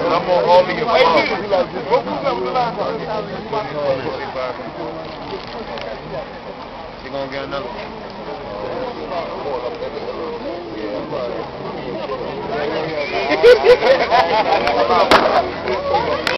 I'm on all of your phone. She gonna get another one.